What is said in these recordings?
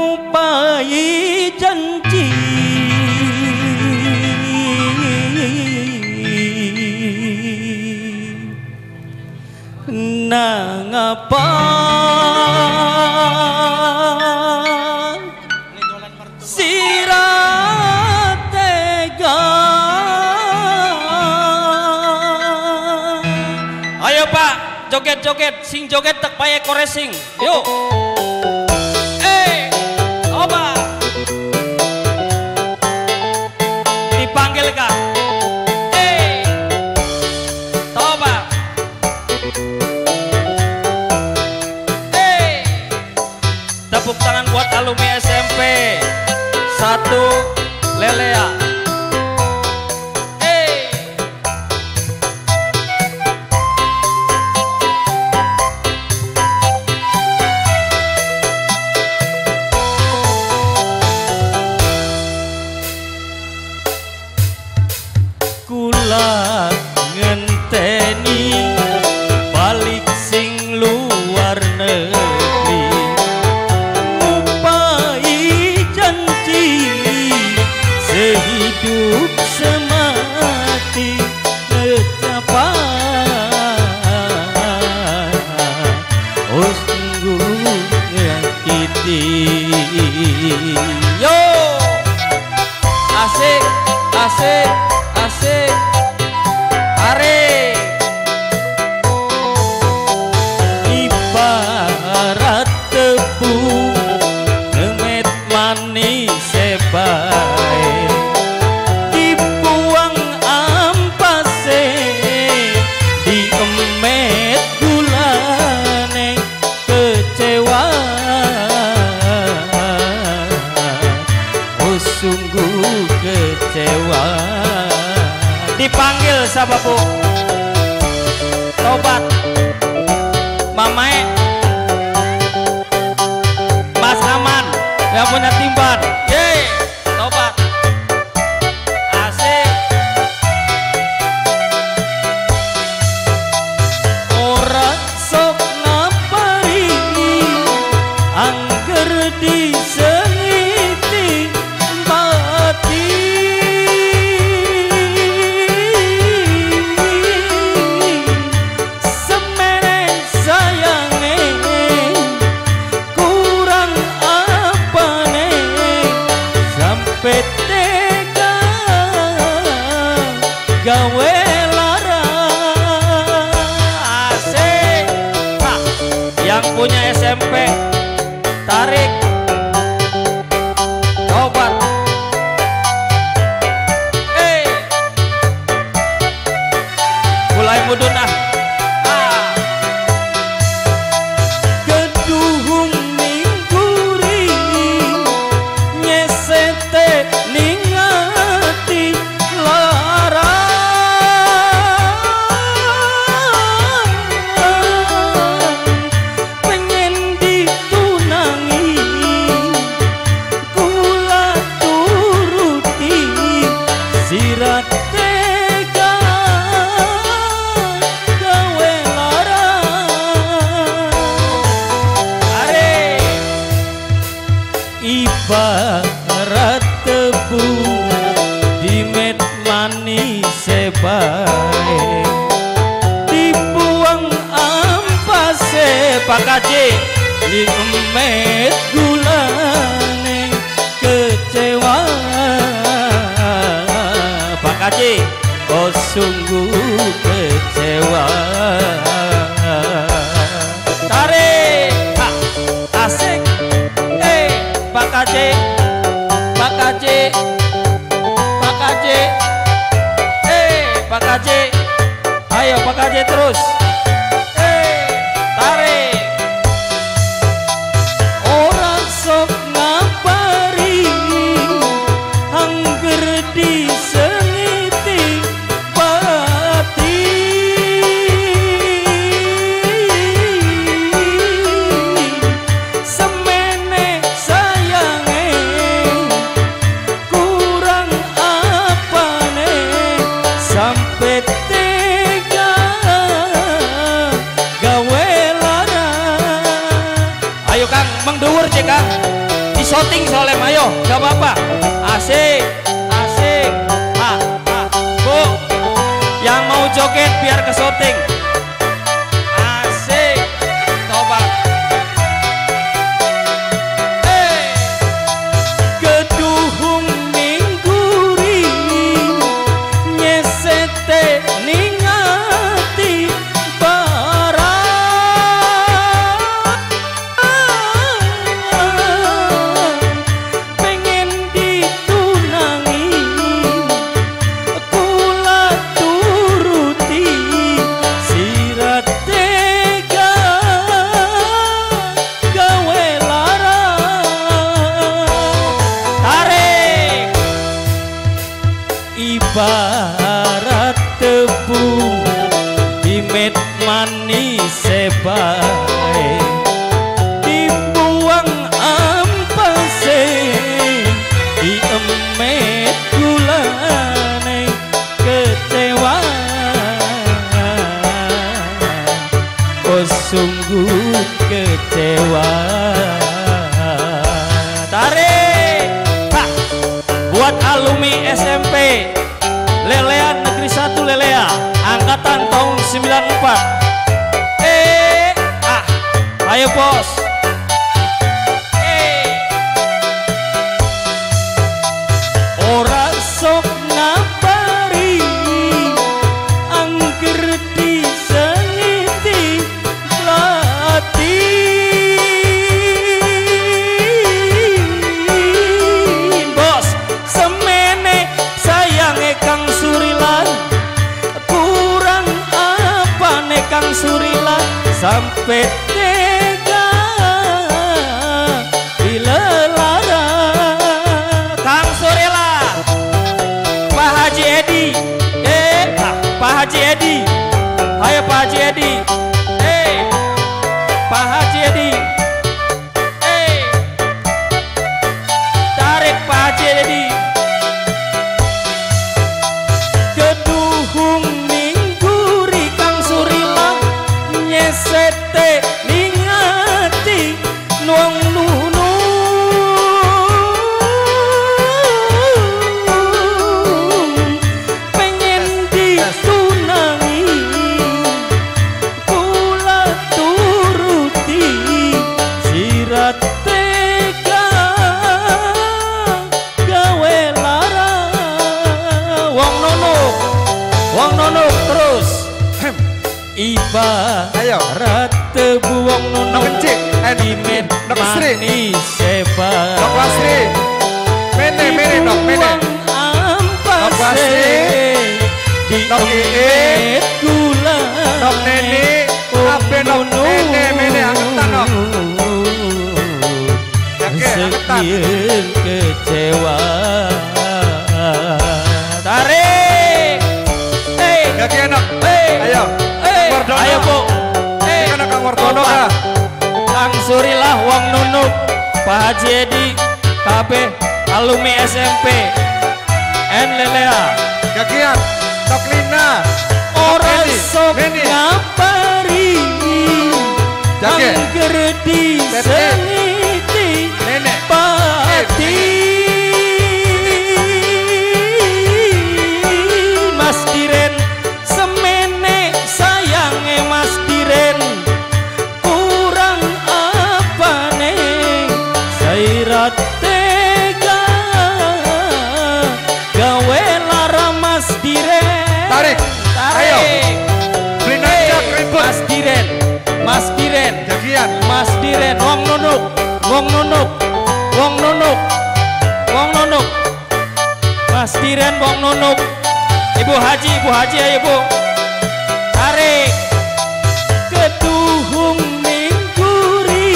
ngupai janji nang apa sira tega. Ayo Pak, joget-joget, sing joget tak payah koresing. Yuk. Coba. Dipanggil Kak. Coba. Tepuk tangan buat alumni SMP 1 Lelea. Kula ngenteni balik sing luar negeri ngupai janji sehidup semati ngecapai oh sungguh nyakiti. Yo asik asik asik are ibarat tebu ngemet manis sebae dibuang ampase diemet gulane kecewa oh sungguh kecewa. Dipanggil siapa Bu? Tobat Mamae Mas Aman yang punya timban. Yeay, tobat. Asik. Ora sok ngapari angger disengiti mati tega gawe lara. Asik. Nah, yang punya SMP tarik obat. Mulai mudun ah. Ibarat tebu dimet manis sebae dibuang ampase Pak Kaji diemet gulane kecewa Pak Kaji oh sungguh kecewa. Tarik asik. Pak Kaji, Pak Kaji, Pak Kaji, Pak Kaji, ayo Pak Kaji terus, tarik. Orang sok ngapari, angger disengiti bati. lagi syuting soalnya Mayo, gak apa-apa. Asik, asik. Bu, yang mau joget biar ke syuting. Asik, coba. Geduhung mingguri nyesete ningati ibarat tebu dimet manis bae dibuang ampase diemet gulane kecewa oh sungguh kecewa. Tarik Pak buat alumni SMP Lelean Negeri 1 Lelea angkatan tahun 94. Ayo bos. Ora sok ngabari angger disengiti latin bos semene sayange Kang Surilan kurang apa ne Kang Surilan sampai tega dilelara Kang Surilan Pak Haji Edi Pak Haji Edi ayo Pak Haji Edi Pak Haji Edi tarik Pak Haji Edi. Sete ningati nuang nunu pengen ditunangi kula turuti sirat tega gawe lara wong nunuk terus ibarat tebu wong nunuk dimet manis sebat Nok Wasri mene Nok mene Nok Wasri Nok Iin gula Nok Neni abe Nok mene angetan Nok sekian kecewa. Tarik gak enak ayo ayo Bu kan Kang Wartono kah Kang Surilah wong nunuk Pak Haji Edi KB alumni SMP N Lelea gagian Tok Lina orang sok ngapari angger diseniti pati Mas Diren semene sayange Mas Diren kurang apa nih sairat tega gawe lara Mas Diren. Tarik ayo Mas Diren gagian Mas Diren wong nunuk Mas Diren wong nunuk Ibu Haji ayo Bu tarik keduhung mingguri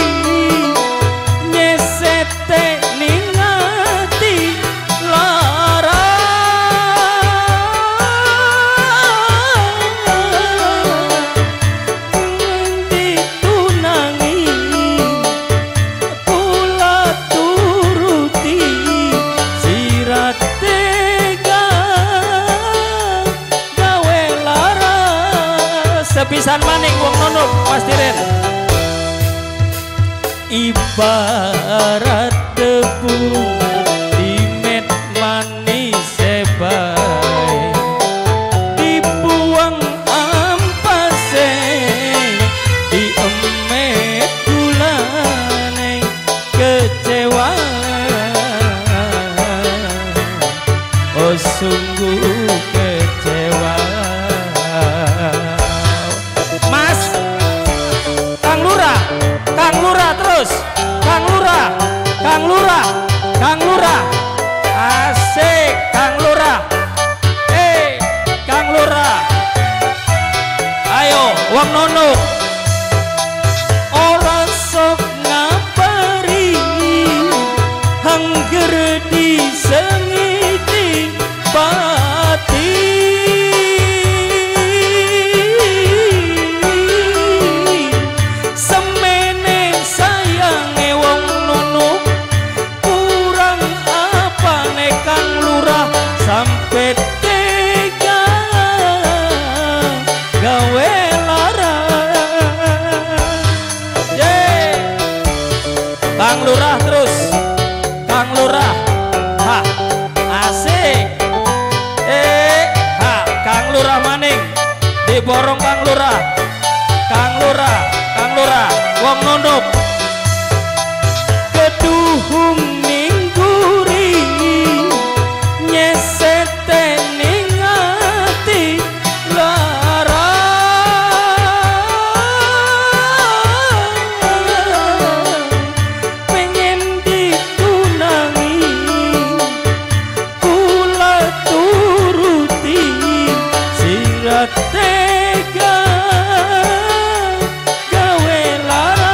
nyesete ningati lara ditunangi kula turuti sirat tega gawe lara sepisan maning wong nunuk Mas Diren ibarat debu dimet manis sebaik dibuang ampase diemet gulane kecewa oh sungguh kecewa. Mas Kang Lurah terus Kang Lurah asik Kang Lurah Kang Lurah ayo wong nunuk ora sok ngapari hangger disengiti pati sampai tega gawe lara Kang Lurah terus Kang Lurah ha asik ha Kang Lurah maning diborong Kang Lurah wong nunduk keduhung ningguri setening ati lara pengen ditunangi kula turuti sirat tega gawe lara.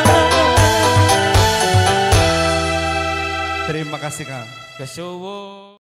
Terima kasih Kang. Kesuwun.